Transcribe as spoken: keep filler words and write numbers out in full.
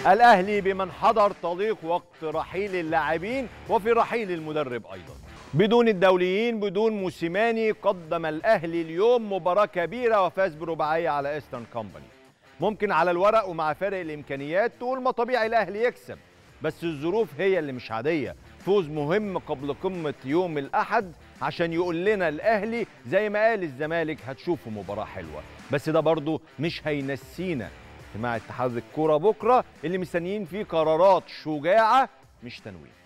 الأهلي بمن حضر تضيق وقت رحيل اللاعبين وفي رحيل المدرب أيضا. بدون الدوليين، بدون موسيماني، قدم الأهلي اليوم مباراة كبيرة وفاز برباعية على إيسترن كومباني. ممكن على الورق ومع فرق الإمكانيات تقول ما طبيعي الأهلي يكسب، بس الظروف هي اللي مش عادية. فوز مهم قبل قمة يوم الأحد عشان يقول لنا الأهلي زي ما قال الزمالك هتشوفوا مباراة حلوة، بس ده برضو مش هينسينا اجتماع اتحاد الكرة بكرة اللي مستنيين فيه قرارات شجاعة مش تنويه.